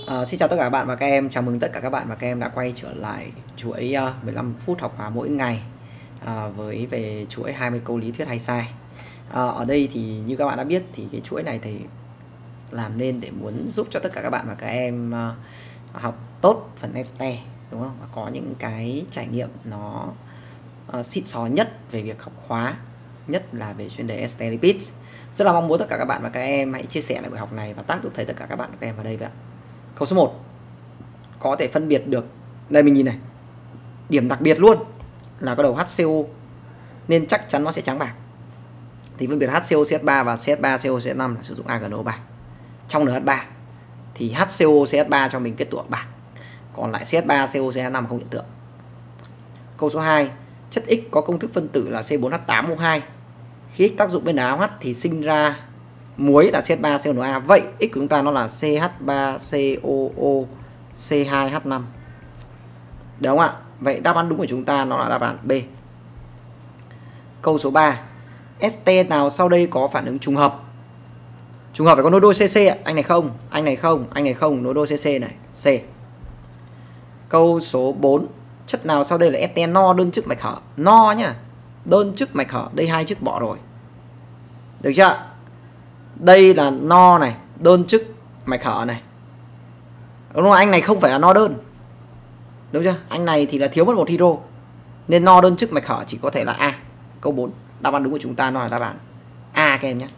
Xin chào tất cả các bạn và các em, chào mừng tất cả các bạn và các em đã quay trở lại chuỗi 15 phút học hóa mỗi ngày với về chuỗi 20 câu lý thuyết hay sai. Ở đây thì như các bạn đã biết thì cái chuỗi này thì làm nên để muốn giúp cho tất cả các bạn và các em học tốt phần ST, đúng không? Và có những cái trải nghiệm nó xịn sò nhất về việc học khóa, nhất là về chuyên đề ST Repeat. Rất là mong muốn tất cả các bạn và các em hãy chia sẻ lại buổi học này và tác giúp thầy tất cả các bạn và các em vào đây vậy ạ. Câu số 1 có thể phân biệt được, đây mình nhìn này, điểm đặc biệt luôn là có đầu HCO nên chắc chắn nó sẽ trắng bạc. Thì phân biệt HCO CS3 và CS3 CO CS5 là sử dụng AgNO3. Trong NH3 thì HCO CS3 cho mình kết tủa bạc, còn lại CS3 CO CS5 không hiện tượng. Câu số 2, chất X có công thức phân tử là C4H8O2. Khi X tác dụng bên NaOH thì sinh ra muối là CS3CONa. Vậy X của chúng ta nó là CH3COO C2H5. Đúng không ạ? Vậy đáp án đúng của chúng ta nó là đáp án B. Câu số 3, ST nào sau đây có phản ứng trùng hợp? Trùng hợp phải có nối đôi CC ạ. Anh này không, anh này không, anh này không, nối đôi CC này. C. Câu số 4, chất nào sau đây là ST no đơn chức mạch hở? No nhá. Đơn chức mạch hở, đây hai chức bỏ rồi. Được chưa? Đây là no này, đơn chức mạch hở này. Đúng không? Anh này không phải là no đơn. Đúng chưa? Anh này thì là thiếu mất một hydro. Nên no đơn chức mạch hở chỉ có thể là A. Câu 4, đáp án đúng của chúng ta nó là đáp án A các em nhé.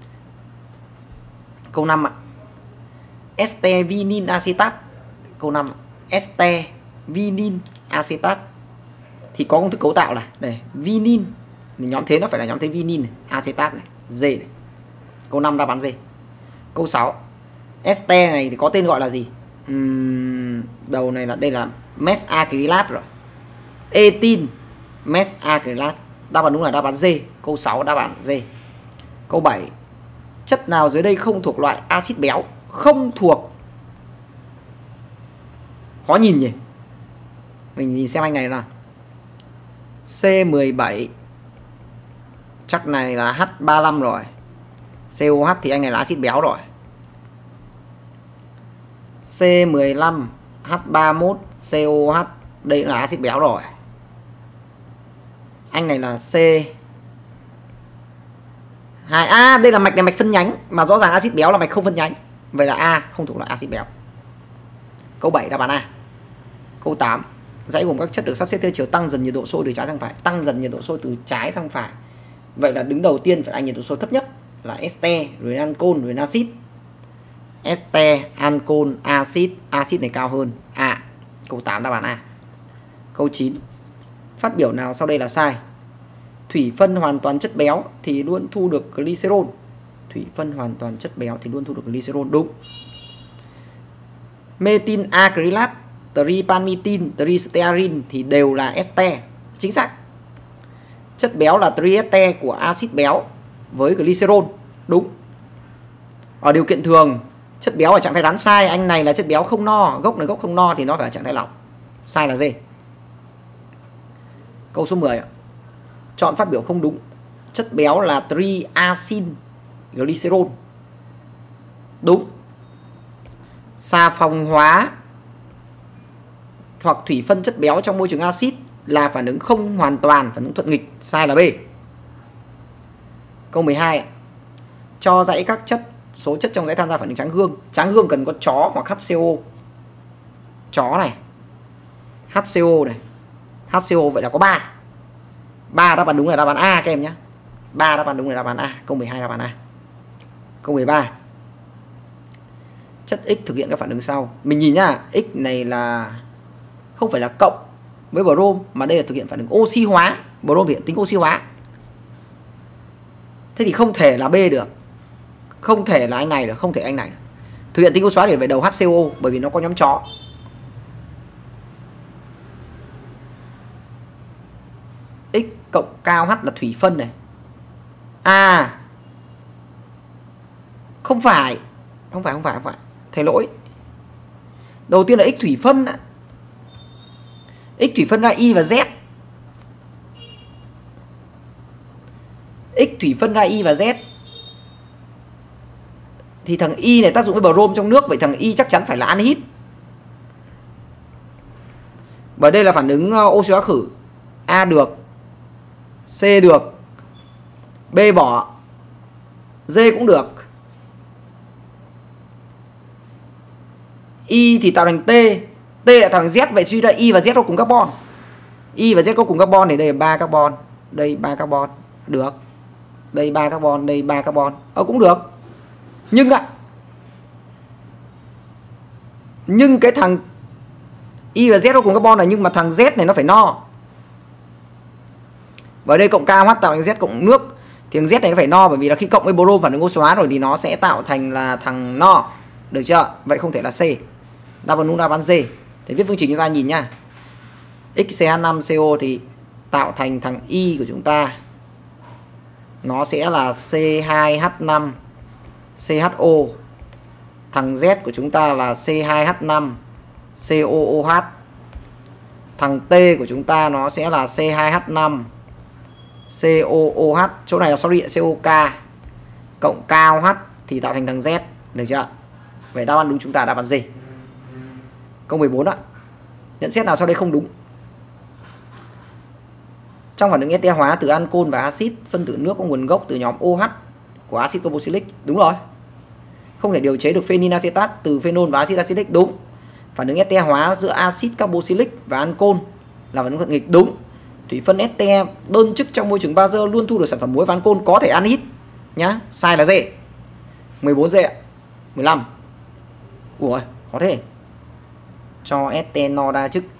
Câu 5 ạ. Este vinin acetat. Câu 5, este vinin acetat thì có công thức cấu tạo là đây, vinin thì nhóm thế nó phải là nhóm thế vinin này, acetat này, D này. Câu 5 đáp án D. Câu 6, este này thì có tên gọi là gì? Đầu này là đây là mesacrylat rồi. Etin mesacrylat. Đáp án đúng là đáp án D. Câu 6 đáp án D. Câu 7, chất nào dưới đây không thuộc loại axit béo? Không thuộc. Khó nhìn nhỉ? Mình nhìn xem anh này nào. C17 chắc này là H35 rồi. COH thì anh này là axit béo rồi. C15 H31 COH đây là axit béo rồi. Anh này là C2A, đây là mạch này mạch phân nhánh mà rõ ràng axit béo là mạch không phân nhánh. Vậy là A không thuộc loại axit béo. Câu 7 đáp án A. Câu 8, dãy gồm các chất được sắp xếp theo chiều tăng dần nhiệt độ sôi từ trái sang phải. Tăng dần nhiệt độ sôi từ trái sang phải. Vậy là đứng đầu tiên phải là nhiệt độ sôi thấp nhất là este, rồi ancol, rồi acid. Este, ancol, acid, acid này cao hơn A. Câu 8 đáp án A. Câu 9, phát biểu nào sau đây là sai? Thủy phân hoàn toàn chất béo thì luôn thu được glycerol. Thủy phân hoàn toàn chất béo thì luôn thu được glycerol, đúng. Methyl acrylat, tripalmitin, tristearin thì đều là este, chính xác. Chất béo là trieste của axit béo với glycerol, đúng. Ở điều kiện thường, chất béo ở trạng thái rắn sai, anh này là chất béo không no, gốc này gốc không no thì nó phải ở trạng thái lỏng. Sai là D. Câu số 10 ạ. Chọn phát biểu không đúng. Chất béo là triacin glycerol. Đúng. Xà phòng hóa hoặc thủy phân chất béo trong môi trường axit là phản ứng không hoàn toàn, phản ứng thuận nghịch. Sai là B. Câu 12 ạ. Cho dãy các số chất trong dãy tham gia phản ứng tráng gương. Tráng gương cần có chó hoặc HCO. Chó này, HCO này, HCO vậy là có 3. 3 đáp án đúng là đáp án A các em nhé. 3 đáp án đúng là đáp án A. Câu 12 đáp án A. Câu 13, chất X thực hiện các phản ứng sau. Mình nhìn nhá, X này là không phải là cộng với brom mà đây là thực hiện phản ứng oxy hóa. Brom hiện tính oxy hóa. Thế thì không thể là B được. Không thể là anh này được, không thể anh này được. Thực hiện tính oxy hóa thì phải đầu HCO bởi vì nó có nhóm chó. X cộng cao H là thủy phân này. À, không phải. Thầy lỗi. Đầu tiên là X thủy phân ạ. X thủy phân ra Y và Z. X thủy phân ra Y và Z. thì thằng Y này tác dụng với brom trong nước, vậy thằng Y chắc chắn phải là anhydride. Và đây là phản ứng oxy hóa khử. A được, C được, B bỏ, D cũng được. Y thì tạo thành T, T lại tạo thành Z, vậy suy ra Y và Z có cùng carbon. Y và Z có cùng carbon thì đây là 3 carbon, đây 3 carbon, được. Đây 3 carbon, đây 3 carbon. Cũng được. Nhưng cái thằng Y và Z có cùng carbon này, nhưng mà thằng Z này nó phải no. Và đây cộng KOH tạo thành Z cộng nước, thì thằng Z này nó phải no, bởi vì là khi cộng với brom phản ứng oxy hóa rồi thì nó sẽ tạo thành là thằng no. Được chưa? Vậy không thể là C. Đáp án đúng đáp án D. Thì viết phương trình chúng ta nhìn nha. XCH5CO thì tạo thành thằng Y của chúng ta, nó sẽ là C2H5 CHO. Thằng Z của chúng ta là C2H5 COOH. Thằng T của chúng ta nó sẽ là C2H5 COOH. Chỗ này là COK cộng KOH thì tạo thành thằng Z. Được chưa? Vậy đáp án đúng chúng ta đáp án gì? Câu 14 ạ. Nhận xét nào sau đây không đúng? Trong phản ứng ester hóa từ ancol và axit, phân tử nước có nguồn gốc từ nhóm OH của axit carboxylic. Đúng rồi. Không thể điều chế được phenylacetat từ phenol và axit acetic. Đúng. Phản ứng ester hóa giữa axit carboxylic và ancol là phản ứng thuận nghịch. Đúng. Thủy phân ester đơn chức trong môi trường bazơ luôn thu được sản phẩm muối và ancol có thể anhydride nhá. Sai là D. 14 D ạ. 15. Ủa, khó thế. Cho ethanol đa chức.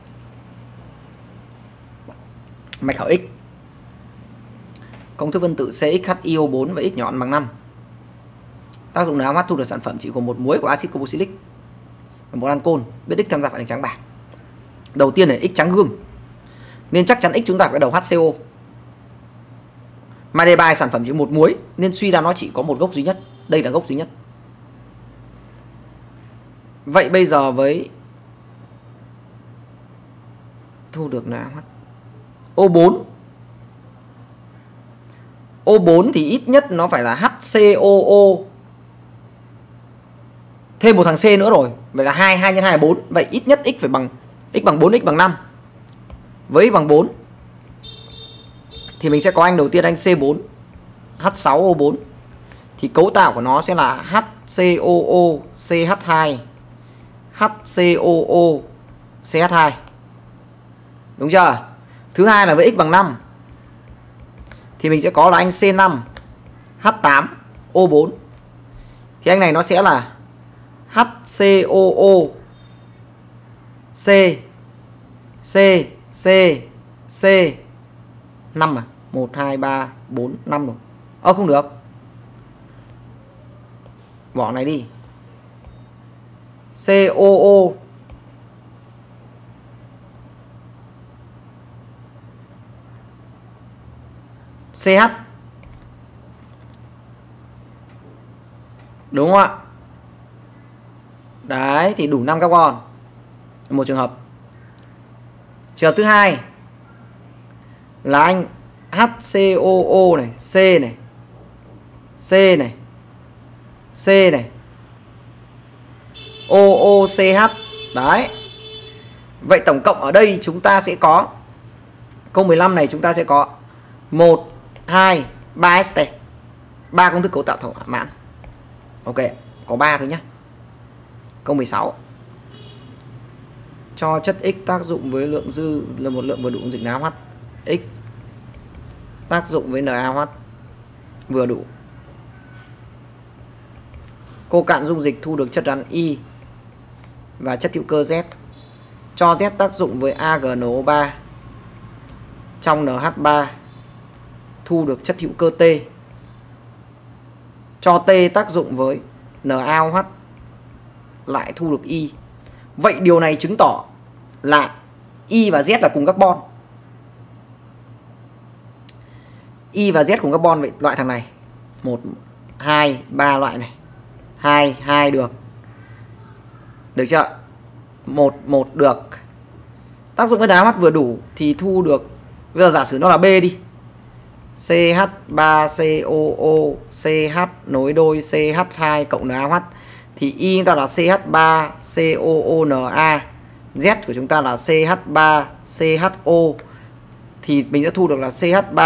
Mạch khảo X. Công thức phân tử CXHIO4 và X nhỏ ăn bằng 5. Tác dụng NaOH thu được sản phẩm chỉ gồm một muối của axit carboxylic và một ancol. Biết X tham gia phản ứng trắng bạc. Đầu tiên là X trắng gương, nên chắc chắn X chúng ta phải có đầu HCO. Mà đề bài sản phẩm chỉ một muối nên suy ra nó chỉ có một gốc duy nhất. Đây là gốc duy nhất. Vậy bây giờ với thu được NaOH O4. O4 thì ít nhất nó phải là HCOO thêm một thằng C nữa rồi. Vậy là 2 nhân 2 là 4. Vậy ít nhất x phải bằng x bằng 4, x bằng 5. Với x bằng 4 thì mình sẽ có anh đầu tiên anh C4 H6O4. Thì cấu tạo của nó sẽ là HCOO CH2 HCOO CH2. Đúng chưa? Thứ hai là với x bằng 5 thì mình sẽ có là anh C5 H8O4. Thì anh này nó sẽ là HCOO C C C C 5 à? 1 2 3 4 5 rồi. Không được. Bỏ này đi. COO CH. Đúng không ạ? Đấy thì đủ 5 carbon. Một trường hợp. Trường hợp thứ hai là anh HCOO này, C này, C này, C này, OOCH. Đấy. Vậy tổng cộng ở đây chúng ta sẽ có câu 15 này chúng ta sẽ có 1 2 3 ST. 3 công thức cấu tạo thỏa mãn. Ok, có 3 thôi nhé. Câu 16. Cho chất X tác dụng với lượng dư là một lượng vừa đủ dịch NaOH. X tác dụng với NaOH vừa đủ. Cô cạn dung dịch thu được chất rắn Y và chất hữu cơ Z. Cho Z tác dụng với AgNO3 trong NH3 thu được chất hữu cơ T. Cho T tác dụng với NaOH lại thu được Y. Vậy điều này chứng tỏ là Y và Z là cùng carbon. Y và Z cùng carbon, vậy loại thằng này 1 2 3 loại này. 2 2 được. Được chưa? 1 1 được. Tác dụng với NaOH vừa đủ thì thu được, bây giờ giả sử nó là B đi. CH3COO CH nối đôi CH2 cộng NaOH thì Y chúng ta là CH3COONa, Z của chúng ta là CH3CHO thì mình sẽ thu được là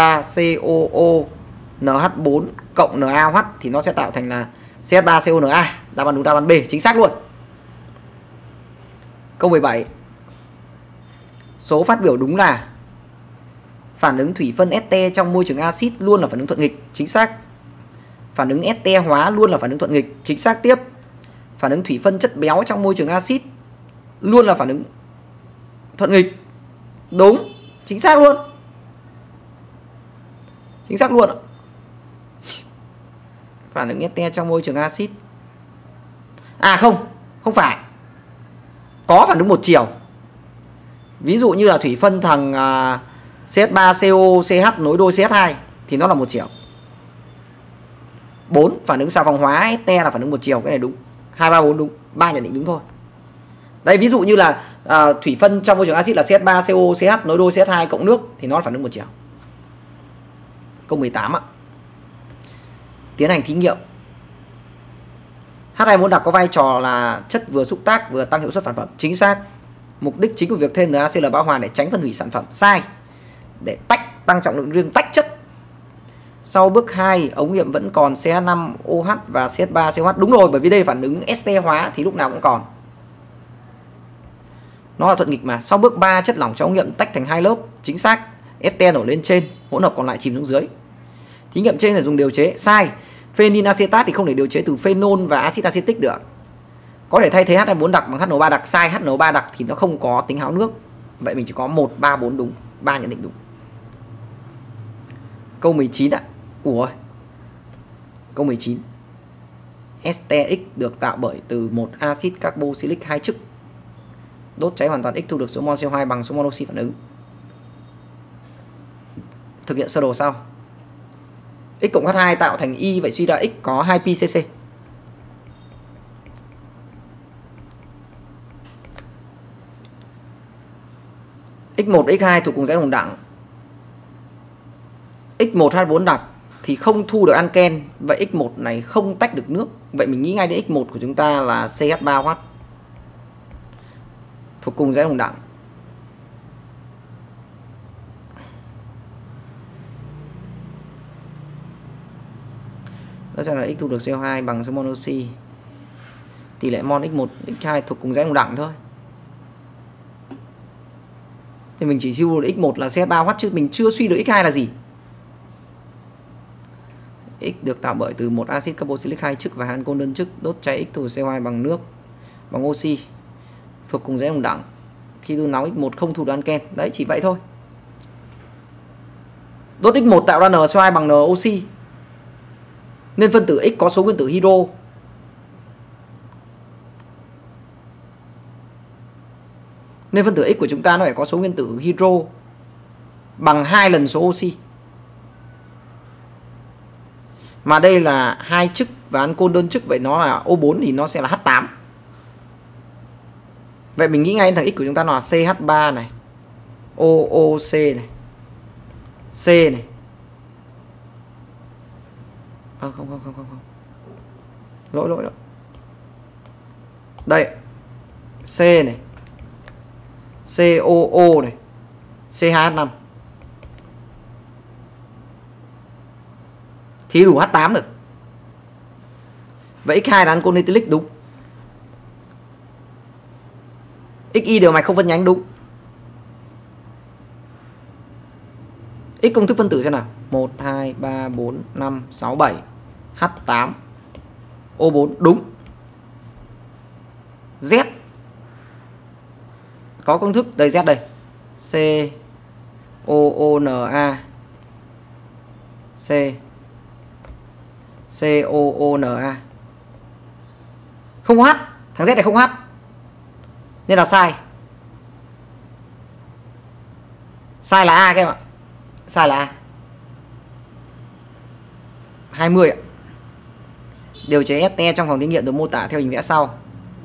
CH3COO NH4 cộng NaOH thì nó sẽ tạo thành là CH3CONa. Đáp án đúng, đáp án B chính xác luôn. Câu 17. Số phát biểu đúng là phản ứng thủy phân este trong môi trường axit luôn là phản ứng thuận nghịch, chính xác. Phản ứng este hóa luôn là phản ứng thuận nghịch, chính xác tiếp. Phản ứng thủy phân chất béo trong môi trường axit luôn là phản ứng thuận nghịch, đúng, chính xác luôn. Chính xác luôn ạ. Phản ứng este trong môi trường axit. À không phải. Có phản ứng một chiều. Ví dụ như là thủy phân thằng CH3COCH nối đôi CH2 thì nó là một chiều. 4. Phản ứng xà phòng hóa este là phản ứng một chiều, cái này đúng. 2, 3, 4 đúng, 3 nhận định đúng thôi. Đây ví dụ như là thủy phân trong môi trường axit là CH3COCH nối đôi CH2 cộng nước thì nó là phản ứng một chiều. Câu 18 ạ. Tiến hành thí nghiệm. H2 đặc có vai trò là chất vừa xúc tác vừa tăng hiệu suất sản phẩm, chính xác. Mục đích chính của việc thêm NaCl bão hòa để tránh phân hủy sản phẩm, sai. Để tăng trọng lượng riêng tách chất. Sau bước 2 ống nghiệm vẫn còn CH5OH và CH3COH, đúng rồi, bởi vì đây phản ứng este hóa thì lúc nào cũng còn. Nó là thuận nghịch mà. Sau bước 3 chất lỏng trong ống nghiệm tách thành hai lớp, chính xác. Este nổi lên trên, hỗn hợp còn lại chìm xuống dưới. Thí nghiệm trên là dùng điều chế, sai. Phenylacetat thì không thể điều chế từ phenol và axit acetic được. Có thể thay thế H2 đặc bằng HNO3 đặc, sai. HNO3 đặc thì nó không có tính háo nước. Vậy mình chỉ có 1, 3, 4 đúng, 3 nhận định đúng. Câu 19 ạ. Ủa. Câu 19. Este X được tạo bởi từ một axit carboxylic 2 chức. Đốt cháy hoàn toàn X thu được số mol CO2 bằng số mol oxy phản ứng. Thực hiện sơ đồ sau. X cộng H2 tạo thành Y, vậy suy ra X có 2 pi cc. X1 và X2 thuộc cùng dãy đồng đẳng. X1 H4 đặc thì không thu được anken, vậy X1 này không tách được nước. Vậy mình nghĩ ngay đến X1 của chúng ta là CH3OH. Thuộc cùng dãy đồng đẳng. Đó là X thu được CO2 bằng số mol oxy. Tỷ lệ mol X1, X2 thuộc cùng dãy đồng đẳng thôi. Thì mình chỉ thu được X1 là CH3OH chứ mình chưa suy được X2 là gì. X được tạo bởi từ một axit carboxylic 2 chức và ancol đơn chức, đốt cháy X thu được CO2 bằng nước, bằng oxy, thuộc cùng dãy đồng đẳng. Khi đun nóng X1 không thu được anken. Đấy, chỉ vậy thôi. Đốt X1 tạo ra NCO2 bằng N oxy. Nên phân tử X có số nguyên tử hydro. Nên phân tử X của chúng ta nó phải có số nguyên tử hydro bằng 2 lần số oxy. Mà đây là 2 chức và ancol đơn chức, vậy nó là O4 thì nó sẽ là H8. Vậy mình nghĩ ngay thằng X của chúng ta nó là CH3 này, OOC này, C này. Không. Lỗi. Đây. C này. COO này. CH5. Thì đủ H8 được. Vậy X2 là ancol ethylic đúng. XY đều mạch không phân nhánh đúng. X công thức phân tử xem nào. 1, 2, 3, 4, 5, 6, 7. H8. O4 đúng. Z. Có công thức đây, Z đây. COONA. COONA. Không có H. Thằng Z này không H. Nên là sai. Sai là A các em ạ. Sai là A. 20 ạ. Điều chế este trong phòng thí nghiệm được mô tả theo hình vẽ sau.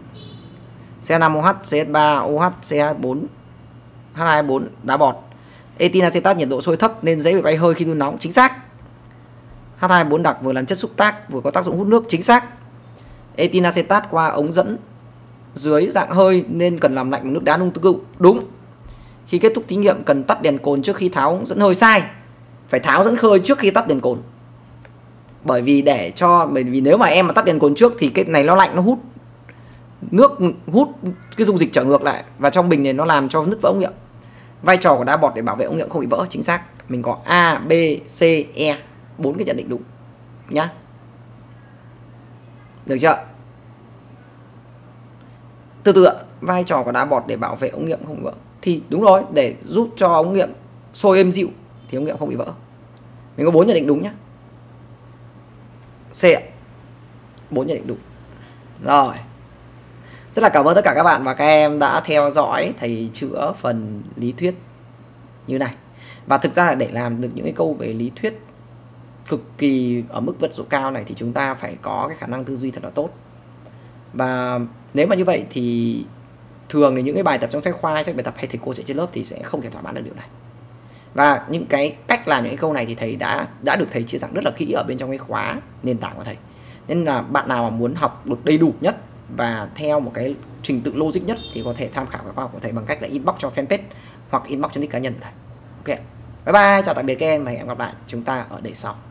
CH5OH, CH3OH, CH4, H24 đá bọt. Etin acetat nhiệt độ sôi thấp nên dễ bị bay hơi khi đun nóng. Chính xác. H2O4 đặc vừa làm chất xúc tác vừa có tác dụng hút nước. Chính xác. Etin acetat qua ống dẫn dưới dạng hơi nên cần làm lạnh bằng nước đá ung thư. Đúng. Khi kết thúc thí nghiệm cần tắt đèn cồn trước khi tháo ống dẫn hơi. Sai. Phải tháo dẫn hơi trước khi tắt đèn cồn. Bởi vì nếu mà em mà tắt đèn cồn trước thì cái này nó lạnh, nó hút nước, hút cái dung dịch trở ngược lại và trong bình này nó làm cho nứt vỡ ống nghiệm. Vai trò của đá bọt để bảo vệ ống nghiệm không bị vỡ. Chính xác. Mình có A, B, C, E, 4 cái nhận định đúng nhá. Được chưa? Từ từ ạ. Vai trò của đá bọt để bảo vệ ống nghiệm không bị vỡ. Thì đúng rồi, để giúp cho ống nghiệm sôi êm dịu thì ống nghiệm không bị vỡ. Mình có 4 nhận định đúng nhá. C ạ. 4 nhận định đúng. Rồi. Rất là cảm ơn tất cả các bạn và các em đã theo dõi thầy chữa phần lý thuyết như này. Và thực ra là để làm được những cái câu về lý thuyết cực kỳ ở mức vận dụng cao này thì chúng ta phải có cái khả năng tư duy thật là tốt. Và nếu mà như vậy thì thường thì những cái bài tập trong sách khoa, sách bài tập hay thầy cô dạy trên lớp thì sẽ không thể thỏa mãn được điều này. Và những cái cách làm những cái câu này thì thầy đã được thầy chia sẻ rất là kỹ ở bên trong cái khóa nền tảng của thầy. Nên là bạn nào mà muốn học được đầy đủ nhất và theo một cái trình tự logic nhất thì có thể tham khảo cái khóa học của thầy bằng cách là inbox cho fanpage hoặc inbox cho nick cá nhân của thầy. Ok. Bye bye, chào tạm biệt các em và hẹn gặp lại chúng ta ở đề sau.